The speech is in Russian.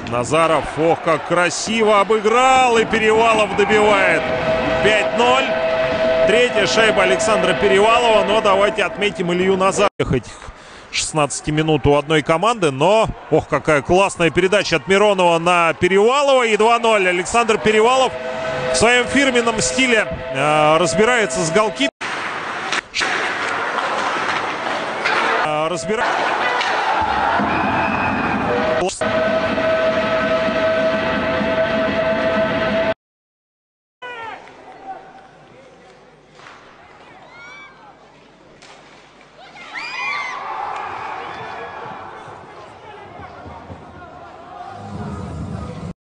Назаров, ох, как красиво обыграл, и Перевалов добивает 5-0. Третья шайба Александра Перевалова, но давайте отметим Илью Назарова. Этих 16 минут у одной команды, но, ох, какая классная передача от Миронова на Перевалова, и 2-0. Александр Перевалов в своем фирменном стиле разбирается с голкипером.